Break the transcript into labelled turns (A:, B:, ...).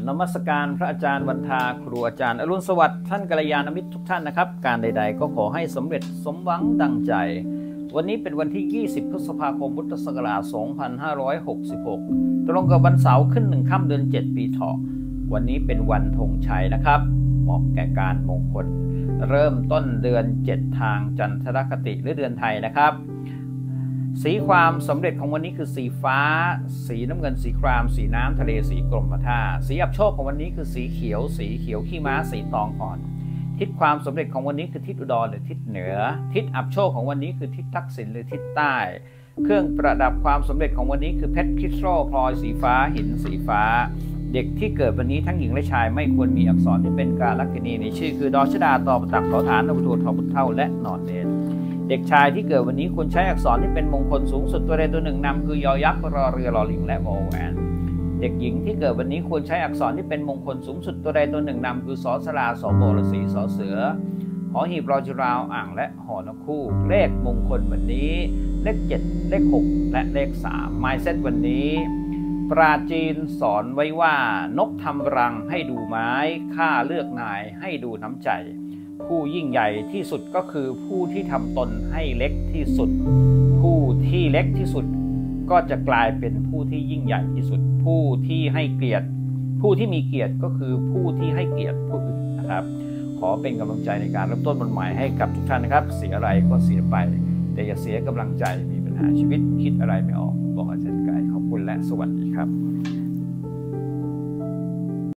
A: นมัสการพระอาจารย์วันทาครูอาจารย์อรุณสวัสดิ์ท่านกัลยาณมิตรทุกท่านนะครับการใดๆก็ขอให้สำเร็จสมหวังดังใจวันนี้เป็นวันที่ 20 พฤษภาคมพุทธศักราช 2566 ตรงกับวันเสาร์ขึ้น1 ค่ำเดือน 7 ปีเถาะวันนี้เป็นวันธงชัยนะครับเหมาะแก่การมงคลเริ่มต้นเดือน 7 ทางจันทรคติหรือเดือนไทยนะครับสีความสำเร็จของวันนี้คือสีฟ้าสีน้ำเงินสีครามสีน้ำทะเลสีกรมท่าสีอับโชคของวันนี้คือสีเขียวขี้ม้าสีตองอ่อนทิศความสำเร็จของวันนี้คือทิศอุดรหรือทิศเหนือทิศอับโชคของวันนี้คือทิศทักษิณหรือทิศใต้เครื่องประดับความสำเร็จของวันนี้คือเพชรคริสตัลพลอยสีฟ้าหินสีฟ้าเด็กที่เกิดวันนี้ทั้งหญิงและชายไม่ควรมีอักษรที่เป็นกาลักษณีในชื่อคือดอชดาตอประตักขอฐานนบุตรทอบุตรเท่าและนอนเนนเด็กชายที่เกิดวันนี้ควรใช้อักษรที่เป็นมงคลสูงสุดตัวใดตัวหนึ่งนำคือยอยักษ์รอเรือรอลิงและวอแหวนเด็กหญิงที่เกิดวันนี้ควรใช้อักษรที่เป็นมงคลสูงสุดตัวใดตัวหนึ่งนำคือสอสลาสอโบรสีสอเสือหอหีบรอจุราวอ่างและหอนกคู่เลขมงคลวันนี้เลข7เลข6และเลข3 Mindset วันนี้ปราจีนสอนไว้ว่านกทำรังให้ดูไม้ข้าเลือกนายให้ดูน้ำใจผู้ยิ่งใหญ่ที่สุดก็คือผู้ที่ทำตนให้เล็กที่สุดผู้ที่เล็กที่สุดก็จะกลายเป็นผู้ที่ยิ่งใหญ่ที่สุดผู้ที่ให้เกียรติผู้ที่มีเกียรติก็คือผู้ที่ให้เกียรติผู้อื่นนะครับขอเป็นกำลังใจในการเริ่มต้นวันใหม่ให้กับทุกท่านนะครับเสียอะไรก็เสียไปแต่อย่าเสียกำลังใจมีปัญหาชีวิตคิดอะไรไม่ออกบอกอาจารย์ไก่ขอบคุณและสวัสดีครับ